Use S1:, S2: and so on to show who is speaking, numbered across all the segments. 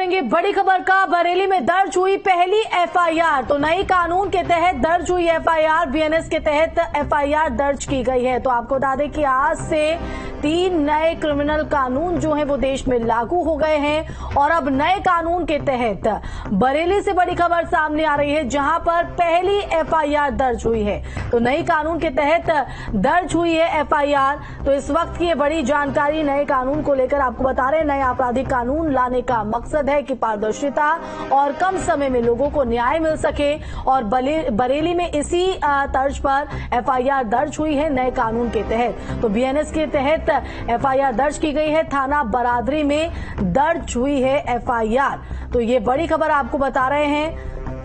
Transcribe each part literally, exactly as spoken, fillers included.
S1: करेंगे बड़ी खबर का। बरेली में दर्ज हुई पहली एफआईआर। तो नई कानून के तहत दर्ज हुई एफआईआर, बीएनएस के तहत एफआईआर दर्ज की गई है। तो आपको बता दें कि आज से तीन नए क्रिमिनल कानून जो हैं वो देश में लागू हो गए हैं और अब नए कानून के तहत बरेली से बड़ी खबर सामने आ रही है, जहां पर पहली एफआईआर दर्ज हुई है। तो नई कानून के तहत दर्ज हुई है एफआईआर। तो इस वक्त की ये बड़ी जानकारी नए कानून को लेकर आपको बता रहे हैं। नए आपराधिक कानून लाने का मकसद है कि पारदर्शिता और कम समय में लोगों को न्याय मिल सके और बरेली में इसी तर्ज पर एफआईआर दर्ज हुई है नए कानून के तहत। तो बीएनएस के तहत एफआईआर दर्ज की गई है। थाना बरादरी में दर्ज हुई है एफआईआर। तो ये बड़ी खबर आपको बता रहे हैं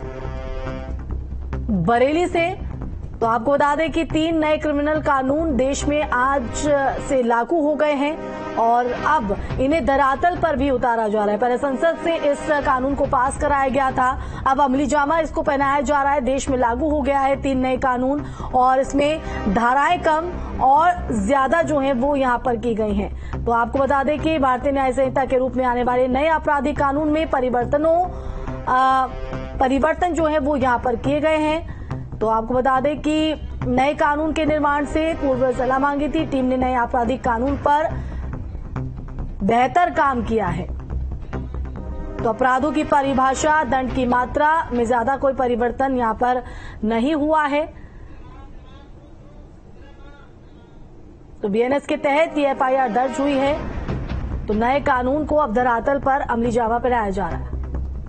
S1: बरेली से। तो आपको बता दें कि तीन नए क्रिमिनल कानून देश में आज से लागू हो गए हैं और अब इन्हें धरातल पर भी उतारा जा रहा है। पहले संसद से इस कानून को पास कराया गया था, अब अमली जामा इसको पहनाया जा रहा है। देश में लागू हो गया है तीन नए कानून और इसमें धाराएं कम और ज्यादा जो है वो यहाँ पर की गई हैं। तो आपको बता दें कि भारतीय न्याय संहिता के रूप में आने वाले नए आपराधिक कानून में परिवर्तनों परिवर्तन जो है वो यहाँ पर किए गए हैं। तो आपको बता दें कि नए कानून के निर्माण से पूर्व सलाह मांगी थी। टीम ने नए आपराधिक कानून पर बेहतर काम किया है। तो अपराधों की परिभाषा, दंड की मात्रा में ज्यादा कोई परिवर्तन यहां पर नहीं हुआ है। तो बीएनएस के तहत ये एफआईआर दर्ज हुई है। तो नए कानून को अब धरातल पर अमली जामा पर लाया जा रहा है।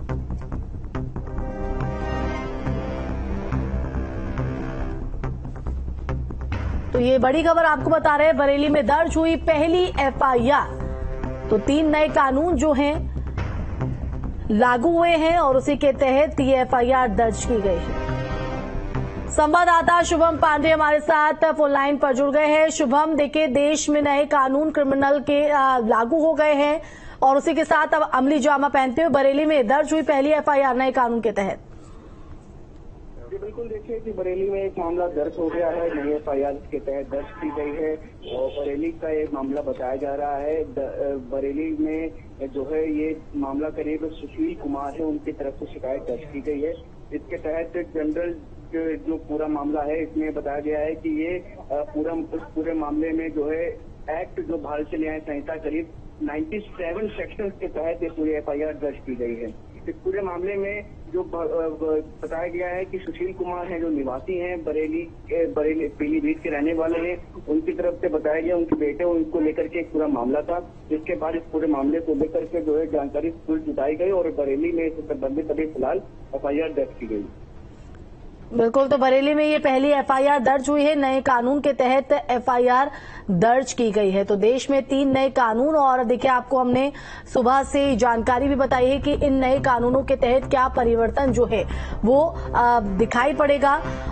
S1: तो ये बड़ी खबर आपको बता रहे हैं, बरेली में दर्ज हुई पहली एफआईआर। तो तीन नए कानून जो हैं लागू हुए हैं और उसी के तहत ये एफआईआर दर्ज की गई है। संवाददाता शुभम पांडे हमारे साथ फोन लाइन पर जुड़ गए हैं। शुभम, देखिए देश में नए कानून क्रिमिनल के लागू हो गए हैं और उसी के साथ अब अमली जामा पहनते हुए बरेली में दर्ज हुई पहली एफआईआर नए कानून के तहत।
S2: जी बिल्कुल, देखिए कि बरेली में एक मामला दर्ज हो गया है, नई एफआईआर के तहत दर्ज की गई है और बरेली का एक मामला बताया जा रहा है। बरेली में जो है ये मामला करीब सुशील कुमार है, उनकी तरफ से शिकायत दर्ज की गई है। इसके तहत जनरल जो पूरा मामला है इसमें बताया गया है कि ये पूरा इस पूरे मामले में जो है एक्ट जो भारतीय न्याय संहिता करीब सत्तानवे सेक्शन के तहत ये पूरी एफआईआर दर्ज की गई है। इस पूरे मामले में जो बताया गया है कि सुशील कुमार हैं जो निवासी हैं बरेली के बरेली पीलीभीत के रहने वाले हैं, उनकी तरफ से बताया गया उनके बेटे उनको लेकर के एक पूरा मामला था। जिसके बाद इस पूरे मामले को लेकर के जो है जानकारी पूरी जुटाई गई और बरेली में इससे संबंधित अभी फिलहाल एफआईआर दर्ज की गई।
S1: बिल्कुल, तो बरेली में ये पहली एफआईआर दर्ज हुई है। नए कानून के तहत एफआईआर दर्ज की गई है। तो देश में तीन नए कानून और देखिए आपको हमने सुबह से जानकारी भी बताई है कि इन नए कानूनों के तहत क्या परिवर्तन जो है वो दिखाई पड़ेगा।